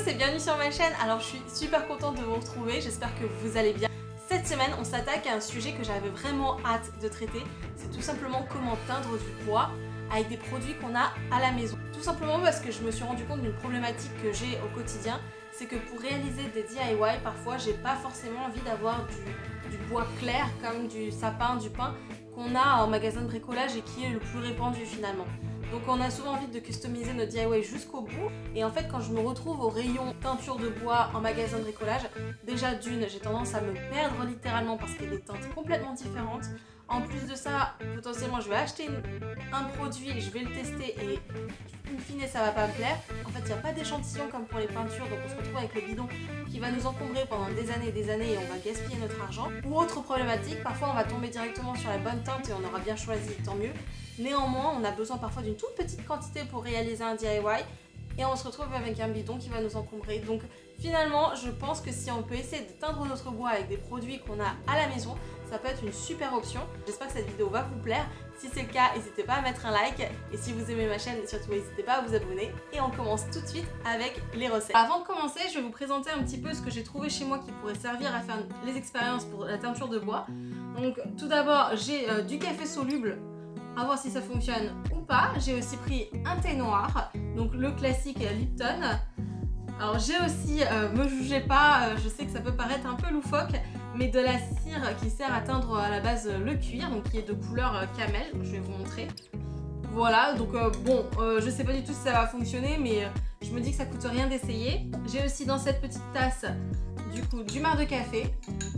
et bienvenue sur ma chaîne. Alors je suis super contente de vous retrouver, j'espère que vous allez bien. Cette semaine on s'attaque à un sujet que j'avais vraiment hâte de traiter. C'est tout simplement comment teindre du bois avec des produits qu'on a à la maison. Tout simplement parce que je me suis rendu compte d'une problématique que j'ai au quotidien. C'est que pour réaliser des DIY, parfois j'ai pas forcément envie d'avoir du bois clair comme du sapin, du pin qu'on a en magasin de bricolage et qui est le plus répandu finalement. Donc on a souvent envie de customiser notre DIY jusqu'au bout et en fait quand je me retrouve au rayon teinture de bois en magasin de bricolage, déjà d'une j'ai tendance à me perdre littéralement parce qu'il y a des teintes complètement différentes. En plus de ça, potentiellement je vais acheter un produit, je vais le tester et in fine ça va pas me plaire. En fait il n'y a pas d'échantillon comme pour les peintures, donc on se retrouve avec le bidon qui va nous encombrer pendant des années et on va gaspiller notre argent. Ou autre problématique, parfois on va tomber directement sur la bonne teinte et on aura bien choisi, tant mieux. Néanmoins, on a besoin parfois d'une toute petite quantité pour réaliser un DIY et on se retrouve avec un bidon qui va nous encombrer. Donc finalement, je pense que si on peut essayer de teindre notre bois avec des produits qu'on a à la maison, ça peut être une super option. J'espère que cette vidéo va vous plaire. Si c'est le cas, n'hésitez pas à mettre un like. Et si vous aimez ma chaîne, surtout n'hésitez pas à vous abonner. Et on commence tout de suite avec les recettes. Avant de commencer, je vais vous présenter un petit peu ce que j'ai trouvé chez moi qui pourrait servir à faire les expériences pour la teinture de bois. Donc tout d'abord, j'ai du café soluble. À voir si ça fonctionne ou pas. J'ai aussi pris un thé noir, donc le classique Lipton. Alors j'ai aussi, me jugez pas, je sais que ça peut paraître un peu loufoque, mais de la cire qui sert à teindre à la base le cuir, donc qui est de couleur camel, je vais vous montrer. Voilà, donc je sais pas du tout si ça va fonctionner, mais je me dis que ça coûte rien d'essayer. J'ai aussi dans cette petite tasse, du coup, du marc de café.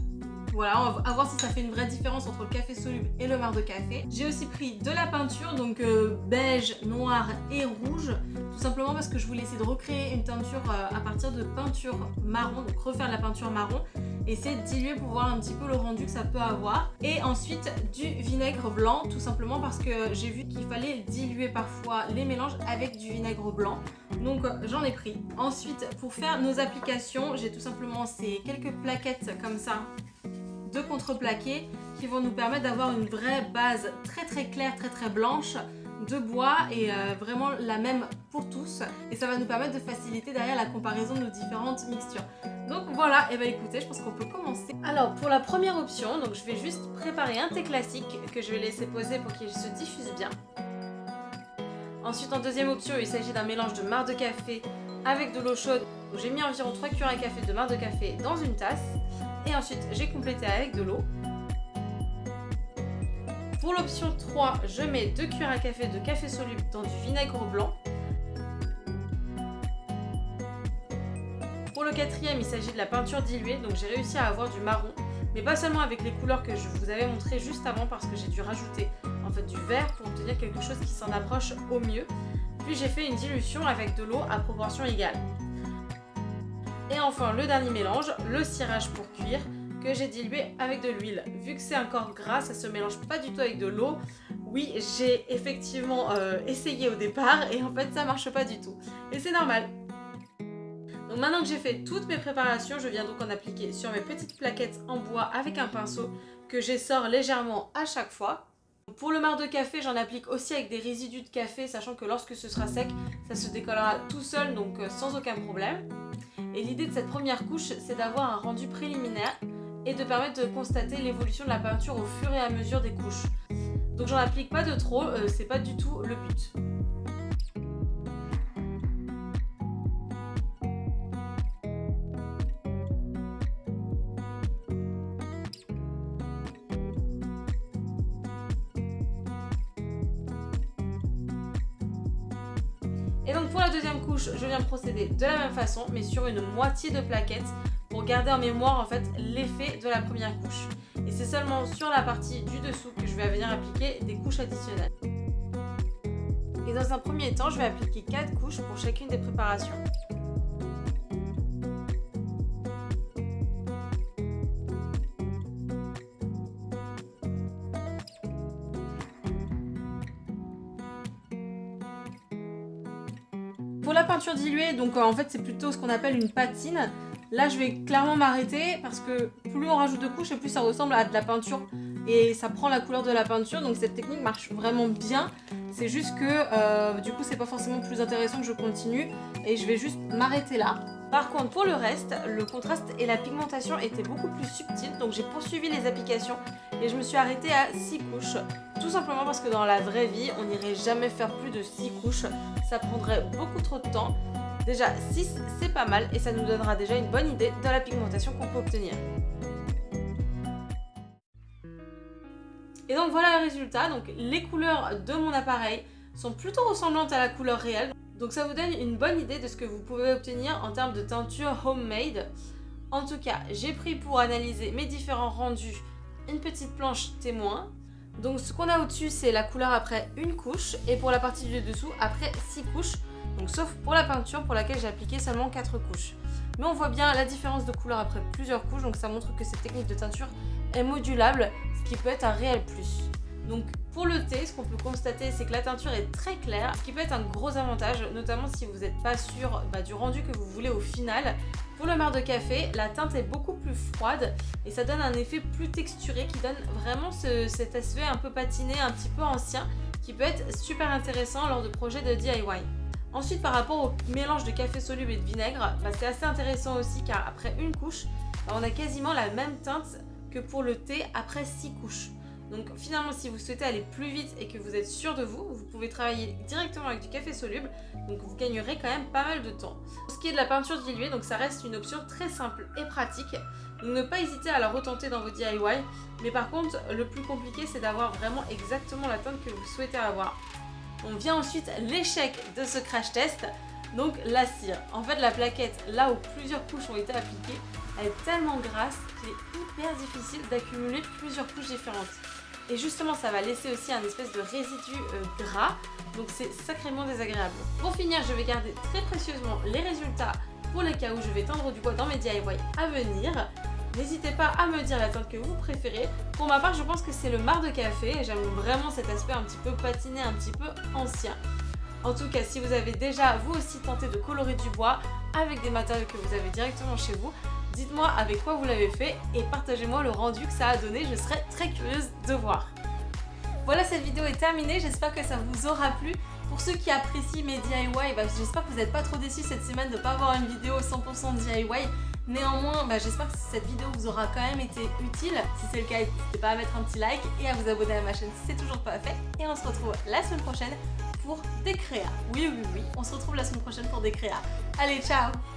Voilà, on va voir si ça fait une vraie différence entre le café soluble et le marc de café. J'ai aussi pris de la peinture, donc beige, noir et rouge. Tout simplement parce que je voulais essayer de recréer une teinture à partir de peinture marron, donc refaire la peinture marron. Essayer de diluer pour voir un petit peu le rendu que ça peut avoir. Et ensuite du vinaigre blanc, tout simplement parce que j'ai vu qu'il fallait diluer parfois les mélanges avec du vinaigre blanc. Donc j'en ai pris. Ensuite, pour faire nos applications, j'ai tout simplement ces quelques plaquettes comme ça de contreplaqué qui vont nous permettre d'avoir une vraie base très claire, très blanche de bois et vraiment la même pour tous, et ça va nous permettre de faciliter derrière la comparaison de nos différentes mixtures. Donc voilà, et bien écoutez, je pense qu'on peut commencer. Alors pour la première option, donc je vais juste préparer un thé classique que je vais laisser poser pour qu'il se diffuse bien. Ensuite en deuxième option, il s'agit d'un mélange de marc de café avec de l'eau chaude. J'ai mis environ 3 cuillères à café de marc de café dans une tasse. Et ensuite, j'ai complété avec de l'eau. Pour l'option 3, je mets 2 cuillères à café de café soluble dans du vinaigre blanc. Pour le quatrième, il s'agit de la peinture diluée. Donc j'ai réussi à avoir du marron, mais pas seulement avec les couleurs que je vous avais montrées juste avant parce que j'ai dû rajouter en fait du vert pour obtenir quelque chose qui s'en approche au mieux. Puis j'ai fait une dilution avec de l'eau à proportion égale. Et enfin le dernier mélange, le cirage pour cuire, que j'ai dilué avec de l'huile. Vu que c'est un corps gras, ça se mélange pas du tout avec de l'eau. Oui, j'ai effectivement essayé au départ et en fait ça marche pas du tout. Et c'est normal. Donc maintenant que j'ai fait toutes mes préparations, je viens donc en appliquer sur mes petites plaquettes en bois avec un pinceau que j'essore légèrement à chaque fois. Pour le marc de café, j'en applique aussi avec des résidus de café, sachant que lorsque ce sera sec, ça se décollera tout seul, donc sans aucun problème. Et l'idée de cette première couche, c'est d'avoir un rendu préliminaire et de permettre de constater l'évolution de la peinture au fur et à mesure des couches. Donc j'en applique pas de trop, c'est pas du tout le but. Et donc pour la deuxième couche, je viens de procéder de la même façon, mais sur une moitié de plaquette pour garder en mémoire en fait l'effet de la première couche. Et c'est seulement sur la partie du dessous que je vais venir appliquer des couches additionnelles. Et dans un premier temps, je vais appliquer 4 couches pour chacune des préparations. Pour la peinture diluée, donc en fait c'est plutôt ce qu'on appelle une patine. Là je vais clairement m'arrêter parce que plus on rajoute de couches et plus ça ressemble à de la peinture et ça prend la couleur de la peinture, donc cette technique marche vraiment bien. C'est juste que du coup c'est pas forcément plus intéressant que je continue et je vais juste m'arrêter là. Par contre, pour le reste, le contraste et la pigmentation étaient beaucoup plus subtils, donc j'ai poursuivi les applications et je me suis arrêtée à 6 couches. Tout simplement parce que dans la vraie vie, on n'irait jamais faire plus de 6 couches, ça prendrait beaucoup trop de temps. Déjà 6 c'est pas mal et ça nous donnera déjà une bonne idée de la pigmentation qu'on peut obtenir. Et donc voilà le résultat, donc les couleurs de mon appareil sont plutôt ressemblantes à la couleur réelle. Donc ça vous donne une bonne idée de ce que vous pouvez obtenir en termes de teinture homemade. En tout cas, j'ai pris pour analyser mes différents rendus une petite planche témoin. Donc ce qu'on a au-dessus, c'est la couleur après une couche et pour la partie du dessous, après 6 couches. Donc sauf pour la peinture pour laquelle j'ai appliqué seulement 4 couches. Mais on voit bien la différence de couleur après plusieurs couches, donc ça montre que cette technique de teinture est modulable, ce qui peut être un réel plus. Donc pour le thé, ce qu'on peut constater, c'est que la teinture est très claire, ce qui peut être un gros avantage, notamment si vous n'êtes pas sûr du rendu que vous voulez au final. Pour le marc de café, la teinte est beaucoup plus froide et ça donne un effet plus texturé qui donne vraiment cet aspect un peu patiné, un petit peu ancien, qui peut être super intéressant lors de projets de DIY. Ensuite, par rapport au mélange de café soluble et de vinaigre, c'est assez intéressant aussi car après une couche, on a quasiment la même teinte que pour le thé après 6 couches. Donc finalement, si vous souhaitez aller plus vite et que vous êtes sûr de vous, vous pouvez travailler directement avec du café soluble, donc vous gagnerez quand même pas mal de temps. Pour ce qui est de la peinture diluée, donc ça reste une option très simple et pratique, donc ne pas hésiter à la retenter dans vos DIY, mais par contre, le plus compliqué, c'est d'avoir vraiment exactement la teinte que vous souhaitez avoir. On vient ensuite l'échec de ce crash test, donc la cire. En fait, la plaquette, là où plusieurs couches ont été appliquées, elle est tellement grasse qu'il est hyper difficile d'accumuler plusieurs couches différentes. Et justement, ça va laisser aussi un espèce de résidu gras, donc c'est sacrément désagréable. Pour finir, je vais garder très précieusement les résultats pour les cas où je vais teindre du bois dans mes DIY à venir. N'hésitez pas à me dire la teinte que vous préférez. Pour ma part, je pense que c'est le marc de café. J'aime vraiment cet aspect un petit peu patiné, un petit peu ancien. En tout cas, si vous avez déjà vous aussi tenté de colorer du bois avec des matériaux que vous avez directement chez vous, dites-moi avec quoi vous l'avez fait et partagez-moi le rendu que ça a donné, je serais très curieuse de voir. Voilà, cette vidéo est terminée, j'espère que ça vous aura plu. Pour ceux qui apprécient mes DIY, j'espère que vous n'êtes pas trop déçus cette semaine de ne pas avoir une vidéo 100% DIY. Néanmoins, j'espère que cette vidéo vous aura quand même été utile. Si c'est le cas, n'hésitez pas à mettre un petit like et à vous abonner à ma chaîne si c'est toujours pas fait. Et on se retrouve la semaine prochaine pour des créas. Oui, on se retrouve la semaine prochaine pour des créas. Allez, ciao!